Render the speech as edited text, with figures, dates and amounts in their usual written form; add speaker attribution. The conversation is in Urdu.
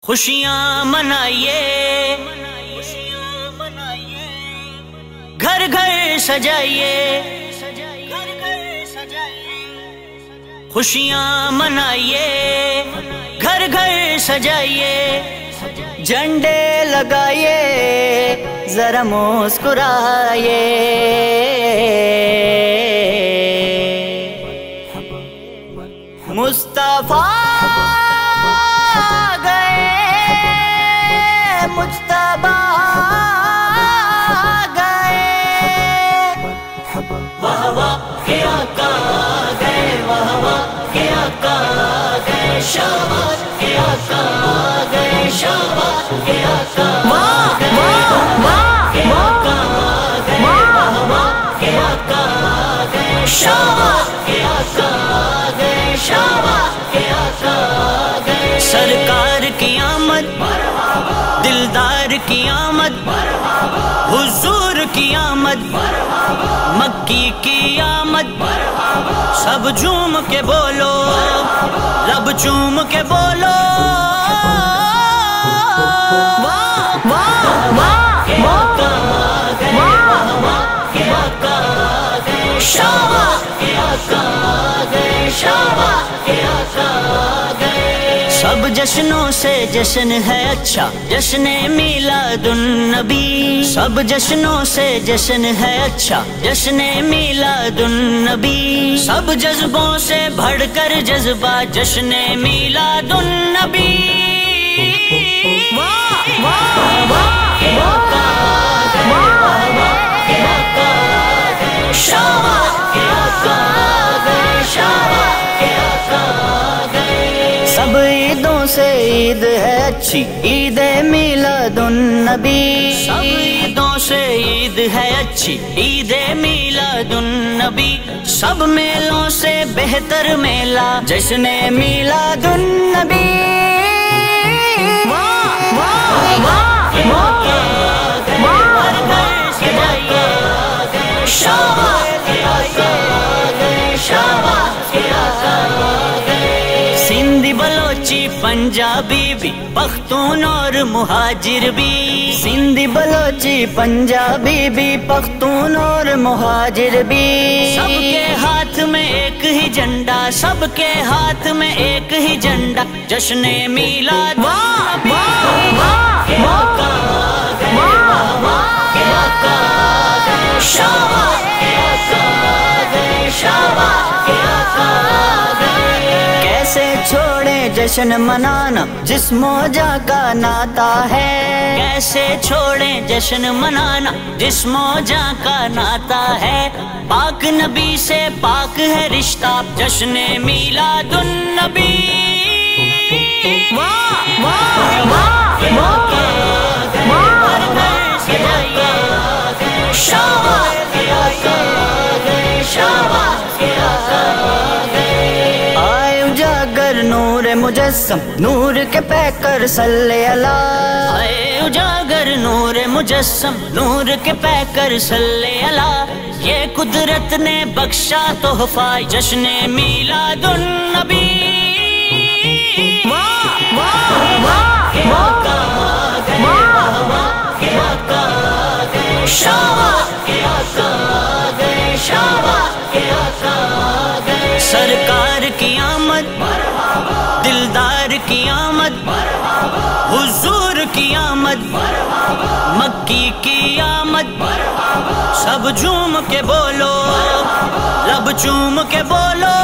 Speaker 1: خوشیاں منائیے، گھر گھر سجائیے، خوشیاں منائیے، گھر گھر سجائیے، جھنڈے لگائیے، ذرا مسکرائیے، مصطفیٰ گئے، مجتبیٰ گئے، واہ واہ کے آقا گئے، واہ واہ کے آقا گئے، شاباش کے آقا گئے، شاباش کے آقا گئے، واہ کے آقا گئے، واہ واہ کے آقا گئے، شاباش کے آقا گئے، شاباش کے آقا گئے۔ سرکار کی آمد، دلدار کی آمد، حضور کی آمد، مکی کی آمد، سب جھوم کے بولو، لب چوم کے بولو، واہ واہ واہ کے آقا گئے، واہ واہ کے آقا گئے، شاباش کے آقا گئے، شاباش کے آقا گئے۔ سب جشنوں سے جشن ہے اچھا، جشن میلاد النبی، سب جشنوں سے جشن ہے اچھا، جشن میلاد النبی، سب جذبوں سے بڑھ کر جذبہ جشن میلاد النبی، واہ واہ واہ کے آقا گئے، واہ واہ کے آقا گئے، شاباش کے آقا گئے، شاباش کے آقا گئے۔ سب عیدوں سے عید ہے اچھی، عید میلاد النبی، سب عیدوں سے عید ہے اچھی، عید میلاد النبی، سب میلوں سے بہتر میلہ جشن میلاد النبی، واہ واہ واہ واہ، شاباش کے آقا گئے، شاباش کے آقا گئے۔ سندھی بلوچی پنجابی بھی، پختون اور مہاجر بھی، سندھی بلوچی پنجابی بھی، پختون اور مہاجر بھی، سب کے ہاتھ میں ایک ہی جھنڈا، سب کے ہاتھ میں ایک ہی جھنڈا جشن میلاد، واہ واہ واہ کے آقا گئے، واہ واہ کے آقا گئے، شاباش کے آقا گئے، شاباش کے آقا گئے۔ کیسے چھوڑیں جشن منانا جس موجہ کا ناتا ہے، کیسے چھوڑیں جشن منانا جس موجہ کا ناتا ہے، پاک نبی سے پاک ہے رشتہ جشن میلاد النبی، واہ واہ واہ کے آقا گئے، شاباش کے آقا گئے، شاباش کے آقا گئے۔ آئے اجاگر نور مجسم، نور کے پیکر صلی اللہ، آئے اجاگر نور مجسم، نور کے پیکر صلی اللہ، یہ قدرت نے بخشا تحفہ جشن میلاد النبی، واہ واہ واہ کے آقا گئے، واہ واہ کے آقا گئے، شاباش کے آقا گئے، شاباش کے آقا گئے۔ سرکار کی آمد، دلدار کی آمد، حضور کی آمد، مکی کی آمد، سب جھوم کے بولو، لب چوم کے بولو،